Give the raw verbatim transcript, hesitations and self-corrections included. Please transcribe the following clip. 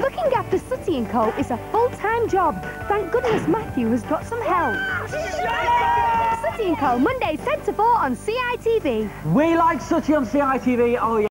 Looking after Sooty and Co is a full-time job. Thank goodness Matthew has got some help. Sooty and Co, Mondays ten to four on C I T V. We like Sooty on C I T V, oh yeah.